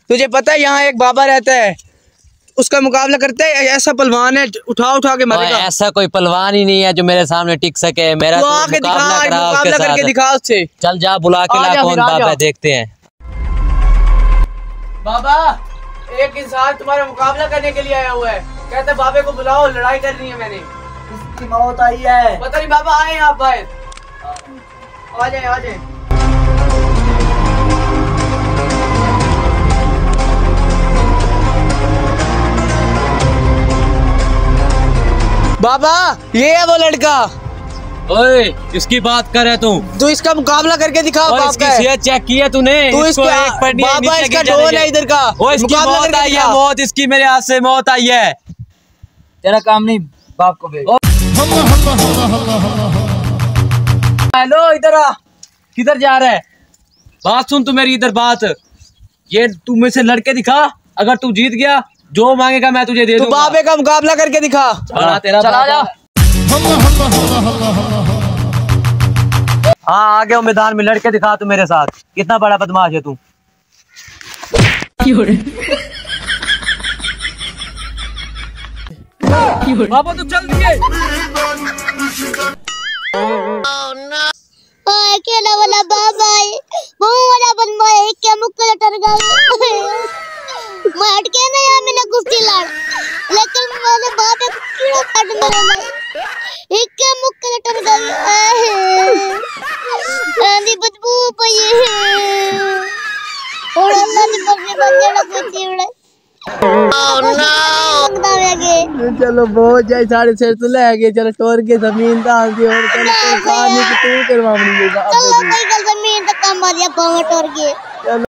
तुझे पता है यहाँ एक बाबा रहता है, उसका मुकाबला करते है, ऐसा पहलवान है, उठा के मारेगा। ऐसा कोई पहलवान ही नहीं है जो मेरे सामने टिक सके। मेरा तो मुकाबला करके दिखा उससे। चल जा, बुला के ला कौन बाबा है, देखते हैं। बाबा, एक इंसान तुम्हारा मुकाबला करने के लिए आया हुआ है, कहते बाबे को बुलाओ, लड़ाई करनी है मैंने। उसकी मौत आई है। पता नहीं बाबा, आए आप बाहर, आ जाए। बाबा, ये है वो लड़का। ओए, इसकी बात कर रहे तू इसका मुकाबला करके दिखा। इसकी सेहत चेक की है तूने? बाबा इसका ढोल है इधर का। इसकी मौत आई है, मौत इसकी मेरे हाथ से मौत आई है। तेरा काम नहीं, बाप को भेज। हेलो, इधर आ। किधर जा रहा है? बात सुन तू मेरी, इधर बात। ये तू मुझसे लड़के दिखा, अगर तू जीत गया जो मांगेगा मैं तुझे दे दूंगा। बाबे का मुकाबला करके दिखा। चला जा। हाँ, आ गया मैदान में, लड़के दिखा तू मेरे साथ। कितना बड़ा बदमाश है तू। बाबा तू चल दिए। अकेला वाला बाबा है, वो वाला बनवा है, क्या मुक्का लटर गया। मैं हट के ना यार, मैंने कुश्ती लड़, लेकिन मैंने बाबे को कीड़ा काट मारा। एक क्या मुक्का लटर गया, आंधी बदबू पई है, और अल्लाह ने बरने बंदेड़ा को चिवड़े। चलो बहुत जाए, 6.5 तो ले गए। चलो टोर के जमीन दान दी और चल खाने की तू करवा। चलो भाई, कल जमीन तक काम आ गया, पावर टोर के।